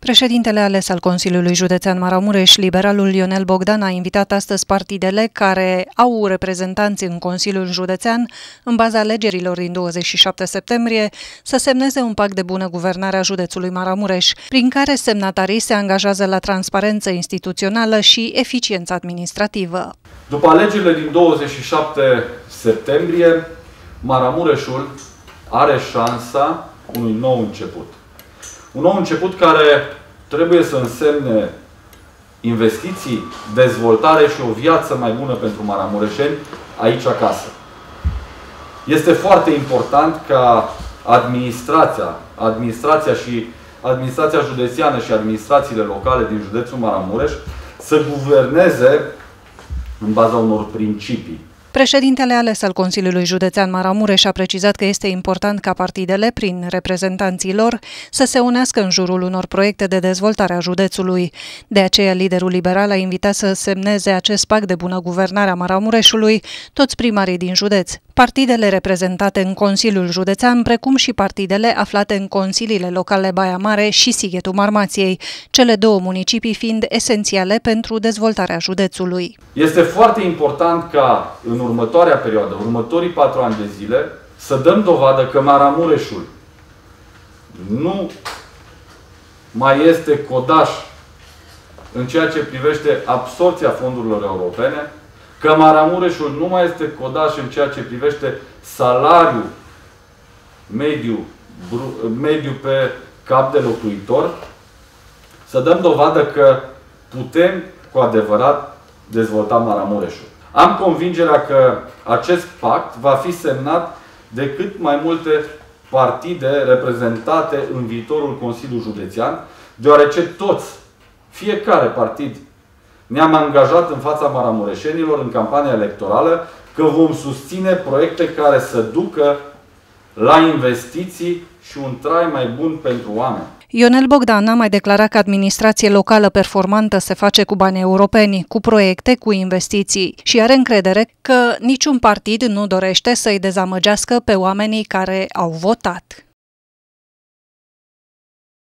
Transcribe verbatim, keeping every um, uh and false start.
Președintele ales al Consiliului Județean Maramureș, liberalul Ionel Bogdan, a invitat astăzi partidele care au reprezentanți în Consiliul Județean, în baza alegerilor din douăzeci și șapte septembrie, să semneze un pact de bună guvernare a județului Maramureș, prin care semnatarii se angajează la transparență instituțională și eficiență administrativă. După alegerile din douăzeci și șapte septembrie, Maramureșul are șansa unui nou început. Un nou început care trebuie să însemne investiții, dezvoltare și o viață mai bună pentru maramureșeni aici acasă. Este foarte important ca administrația, administrația și administrația județeană și administrațiile locale din județul Maramureș să guverneze în baza unor principii. Președintele ales al Consiliului Județean Maramureș a precizat că este important ca partidele, prin reprezentanții lor, să se unească în jurul unor proiecte de dezvoltare a județului. De aceea, liderul liberal a invitat să semneze acest pact de bună guvernare a Maramureșului toți primarii din județ, partidele reprezentate în Consiliul Județean, precum și partidele aflate în consiliile locale Baia Mare și Sighetul Marmației, cele două municipii fiind esențiale pentru dezvoltarea județului. Este foarte important ca în următoarea perioadă, următorii patru ani de zile, să dăm dovadă că Maramureșul nu mai este codaș în ceea ce privește absorbția fondurilor europene, că Maramureșul nu mai este codaș în ceea ce privește salariul mediu, mediu pe cap de locuitor, să dăm dovadă că putem cu adevărat dezvolta Maramureșul. Am convingerea că acest pact va fi semnat de cât mai multe partide reprezentate în viitorul Consiliu Județean, deoarece toți, fiecare partid, ne-am angajat în fața maramureșenilor în campania electorală că vom susține proiecte care să ducă la investiții și un trai mai bun pentru oameni. Ionel Bogdan a mai declarat că administrație locală performantă se face cu bani europeni, cu proiecte, cu investiții și are încredere că niciun partid nu dorește să-i dezamăgească pe oamenii care au votat.